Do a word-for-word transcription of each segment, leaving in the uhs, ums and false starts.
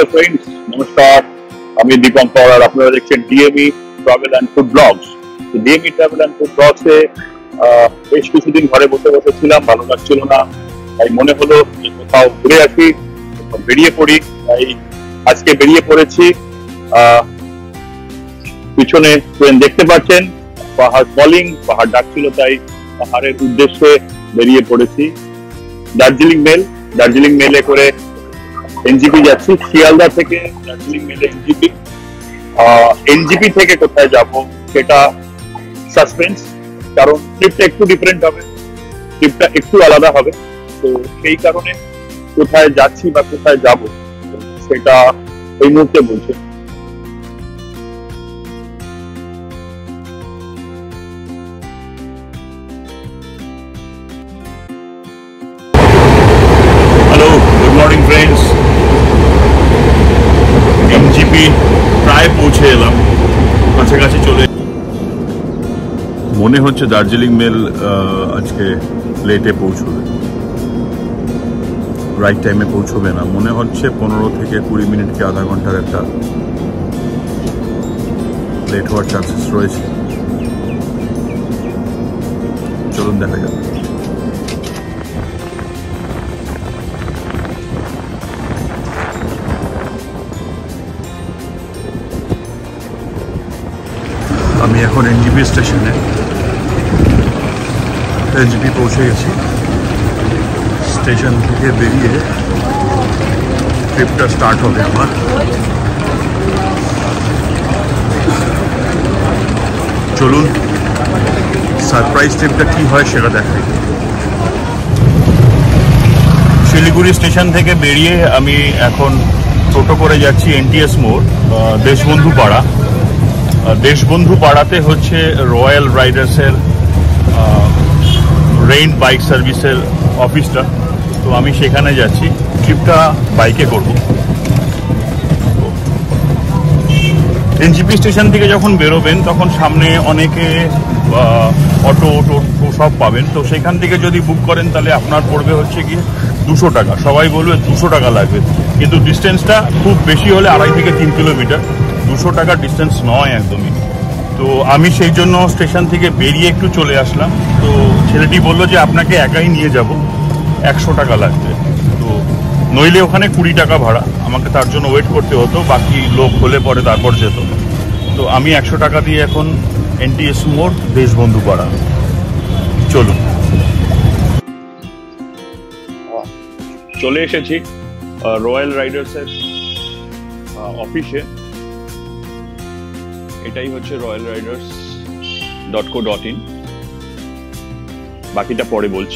Hello friends, নমস্কার, আমি দীপঙ্কর আর আপনারা দেখছেন DME travel and food blogs. তো ডিএমই ট্রাভেল অ্যান্ড ফুড ব্লগসে বেশ কিছুদিন ঘরে বসে বসে ছিলাম, ভালো লাগছিল না, তাই মনে হলো যে কোথাও ঘুরে আসি, বেরিয়ে পড়ি। তাই আজকে বেরিয়ে পড়েছি। পিছনে ট্রেন দেখতে পাচ্ছেন, পাহাড় কলিং, পাহাড় ডাকছিল, তাই পাহাড়ের উদ্দেশ্যে বেরিয়ে পড়েছি। দার্জিলিং মেল, দার্জিলিং মেলে করে এনজিপি যাচ্ছি, শিয়ালদা থেকে দার্জিলিং মেলে এনজিপি। এনজিপি থেকে কোথায় যাব সেটা সাসপেন্স, কারণ ট্রিপটা একটু ডিফারেন্ট হবে, ট্রিপটা একটু আলাদা হবে। তো সেই কারণে কোথায় যাচ্ছি বা কোথায় যাব সেটা এই মুহূর্তে বলছি। মর্নিং ফ্রেন্ডস, এমজিপি প্রায় পৌঁছে এলাম, কাছাকাছি চলে। মনে হচ্ছে দার্জিলিং মেল আজকে লেটে পৌঁছবে, রাইট টাইমে পৌঁছবে না। মনে হচ্ছে পনেরো থেকে কুড়ি মিনিট কি আধা ঘন্টার একটা লেট হওয়ার চান্সেস রয়েছে। চলুন দেখা যাক। আমি এখন এনজিপি স্টেশনে, এনজিপি পৌঁছে গেছি। স্টেশন থেকে বেরিয়ে ট্রিপটা স্টার্ট হবে আমার। চলুন সারপ্রাইজ ট্রিপটা কি হয় সেটা দেখাই। শিলিগুড়ি স্টেশন থেকে বেরিয়ে আমি এখন টোটো করে যাচ্ছি এনটিএস মোড়, দেশবন্ধু পাড়া। দেশবন্ধু পাড়াতে হচ্ছে রয়্যাল রাইডার্সের রেইন বাইক সার্ভিসের অফিসটা। তো আমি সেখানে যাচ্ছি, ট্রিপটা বাইকে করব। এনজিপি স্টেশন থেকে যখন বেরোবেন তখন সামনে অনেকে অটো টোটো সব পাবেন। তো সেখান থেকে যদি বুক করেন তাহলে আপনার পড়বে হচ্ছে কি দুশো টাকা। সবাই বলবে দুশো টাকা লাগবে, কিন্তু ডিস্টেন্সটা খুব বেশি হলে আড়াই থেকে তিন কিলোমিটার, দুশো টাকার ডিস্টেন্স নয় একদমই। তো আমি সেই জন্য স্টেশন থেকে বেরিয়ে একটু চলে আসলাম। তো ছেলেটি বললো যে আপনাকে একাই নিয়ে যাব, একশো টাকা লাগবে। তো নইলে ওখানে কুড়ি টাকা ভাড়া, আমাকে তার জন্য ওয়েট করতে হতো, বাকি লোক হলে পরে তারপর যেত। তো আমি একশো টাকা দিয়ে এখন এনটিএস মোড়, দেশবন্ধু পাড়া। চলুন, চলে এসেছি রয়্যাল রাইডার্সের অফিসে। এটাই হচ্ছে royal riders dot co dot in, বাকিটা পরে বলছি।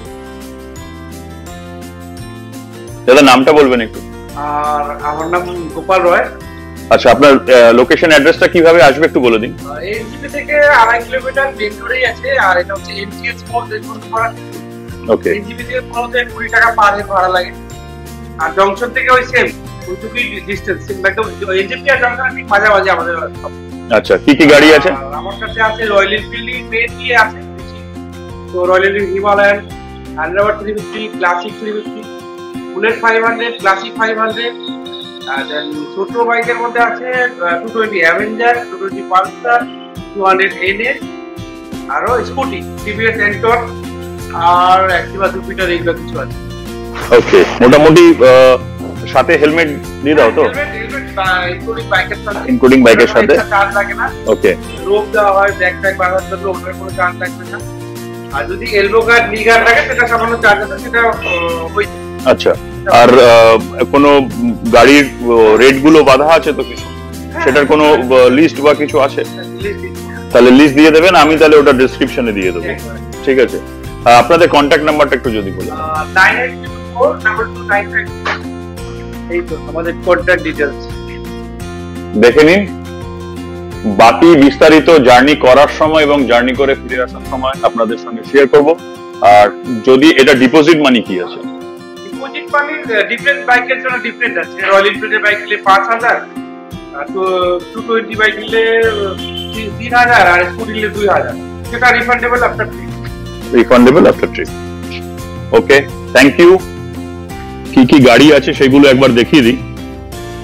দাদা নামটা বলবেন একটু? আর আমার নাম গোপাল রয়। আচ্ছা, আপনার লোকেশন অ্যাড্রেসটা কিভাবে আসবে একটু বলে দিন। এনজিপি থেকে আড়াই কিলোমিটার মেন রোডেই আছে, আর এটা হচ্ছে এনটিএস মোড়, দেশবন্ধু পাড়া। ওকে, এনজিপি থেকে পৌঁছতে কুড়ি টাকা পার হেড ভাড়া লাগে, আর জংশন থেকে ওই সেম ওইটুকুই ডিস্টেন্স, একদম এনজিপি আর জংশন ঠিক মাঝামাঝি আমাদের। আচ্ছা, কি কি গাড়ি আছে? আমার কাছে আছে রয়্যাল এনফিল্ড মেনলি আছে, তো royal Enfield Himalayan, Thunderbird three fifty, classic three fifty, bullet five hundred, classic five hundred. আর দেন ছোট বাইকের মধ্যে আছে two twenty Avenger, two twenty Pulsar, two hundred NS, আরো স্কুটি, টিভিএস এন্টর, আর Activa Jupiter, এগুলো কিছু আছে। ওকে, মোটামুটি সাথে হেলমেট দিয়ে দাও তো? ইনক্লুডিং বাইকের সাথে, ইনক্লুডিং বাইকের সাথে চার্জ লাগে না। ওকে, রোপ দেওয়া হয় ব্যাক প্যাক বাঁধার জন্য, ওটার কোনো চার্জ লাগবে না। আর যদি এলবো গার্ড, নি গার্ড লাগে সেটা সামান্য চার্জ আছে, সেটা ওই। আচ্ছা, আর কোনো গাড়ির রেট গুলো বাধা আছে তো কিছু? সেটার কোনো লিস্ট বা কিছু আছে? তাহলে লিস্ট দিয়ে দেবেন, আমি তাহলে ওটা ডেসক্রিপশনে দিয়ে দেবো। ঠিক আছে, আপনাদের কন্ট্যাক্ট নাম্বারটা একটু যদি বলেন। Nine eight four double two nine five, এই তো আমাদের কন্ট্যাক্ট ডিটেইলস। দেখে নিন। বাকি বিস্তারিত জার্নি করার সময় এবং জার্নি করে ফিরে আসার সময় আপনাদের সঙ্গে শেয়ার করব। আর যদি এটা ডিপোজিট মানি কি আছে? ডিপোজিট মানি ডিফারেন্ট বাইকের জন্য ডিফারেন্ট আছে। রয়্যাল এনফিল্ডের বাইক নিলে পাঁচ হাজার, তো টু টোয়েন্টি বাইক নিলে তিন হাজার, আর স্কুটি নিলে দুই হাজার। সেটা refundable after trip. Refundable after trip. Okay, thank you. কি কি গাড়ি আছে সেগুলো একবার দেখিয়ে দিই।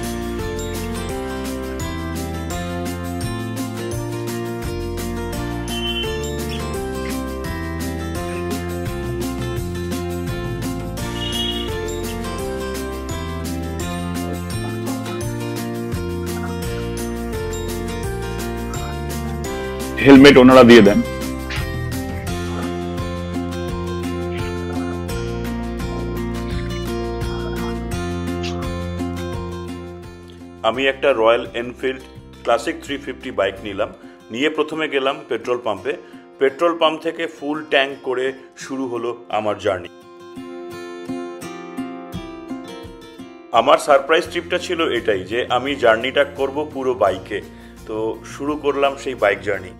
হেলমেট ওনারা দিয়ে দেন। আমি একটা royal Enfield classic three fifty bike নিলাম, নিয়ে প্রথমে গেলাম পেট্রোল পাম্পে। পেট্রোল পাম্প থেকে ফুল ট্যাঙ্ক করে শুরু হলো আমার জার্নি। আমার সারপ্রাইজ ট্রিপটা ছিল এটাই যে আমি জার্নিটা করব পুরো বাইকে। তো শুরু করলাম সেই বাইক জার্নি।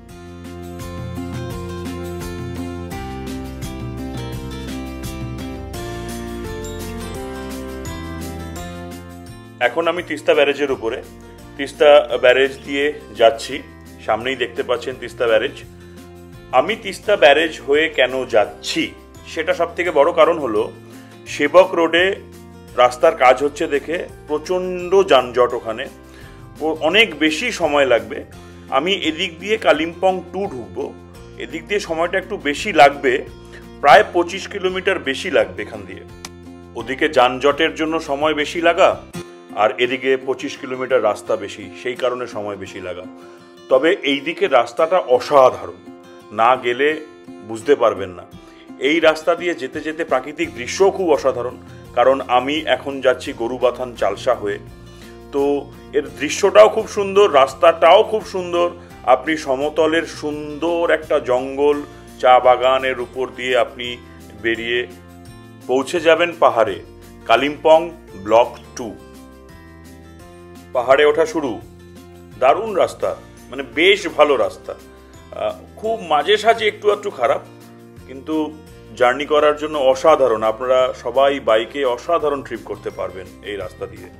এখন আমি তিস্তা ব্যারেজের উপরে, তিস্তা ব্যারেজ দিয়ে যাচ্ছি। সামনেই দেখতে পাচ্ছেন তিস্তা ব্যারেজ। আমি তিস্তা ব্যারেজ হয়ে কেন যাচ্ছি সেটা সব থেকে বড় কারণ হলো সেবক রোডে রাস্তার কাজ হচ্ছে দেখে প্রচণ্ড যানজট, ওখানে অনেক বেশি সময় লাগবে। আমি এদিক দিয়ে কালিম্পং টু ঢুকবো, এদিক দিয়ে সময়টা একটু বেশি লাগবে, প্রায় পঁচিশ কিলোমিটার বেশি লাগবে এখান দিয়ে। ওদিকে যানজটের জন্য সময় বেশি লাগা, আর এদিকে পঁচিশ কিলোমিটার রাস্তা বেশি, সেই কারণে সময় বেশি লাগা। তবে এই দিকে রাস্তাটা অসাধারণ, না গেলে বুঝতে পারবেন না। এই রাস্তা দিয়ে যেতে যেতে প্রাকৃতিক দৃশ্যও খুব অসাধারণ, কারণ আমি এখন যাচ্ছি গরুবাথান চালসা হয়ে। তো এর দৃশ্যটাও খুব সুন্দর, রাস্তাটাও খুব সুন্দর। আপনি সমতলের সুন্দর একটা জঙ্গল, চা বাগানের উপর দিয়ে আপনি বেরিয়ে পৌঁছে যাবেন পাহাড়ে, কালিম্পং ব্লক টু। পাহাড়ে ওঠা শুরু, দারুণ রাস্তা, মানে বেশ ভালো রাস্তা। খুব মাঝে সাঝে একটু একটু খারাপ, কিন্তু জার্নি করার জন্য অসাধারণ। আপনারা সবাই বাইকে অসাধারণ ট্রিপ করতে পারবেন এই রাস্তা দিয়ে।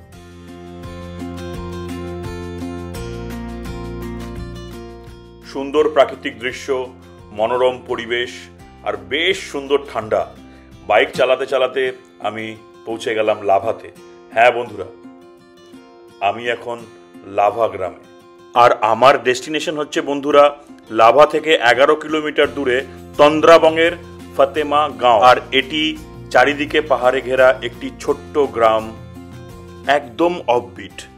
সুন্দর প্রাকৃতিক দৃশ্য, মনোরম পরিবেশ, আর বেশ সুন্দর ঠান্ডা। বাইক চালাতে চালাতে আমি পৌঁছে গেলাম লাভাতে। হ্যাঁ বন্ধুরা, আমি এখন লাভা গ্রামে, আর আমার ডেস্টিনেশন হচ্ছে বন্ধুরা লাভা থেকে এগারো কিলোমিটার দূরে তন্দ্রাবংয়ের ফতেমা গাঁও। আর এটি চারিদিকে পাহাড়ে ঘেরা একটি ছোট্ট গ্রাম, একদম অফবিট।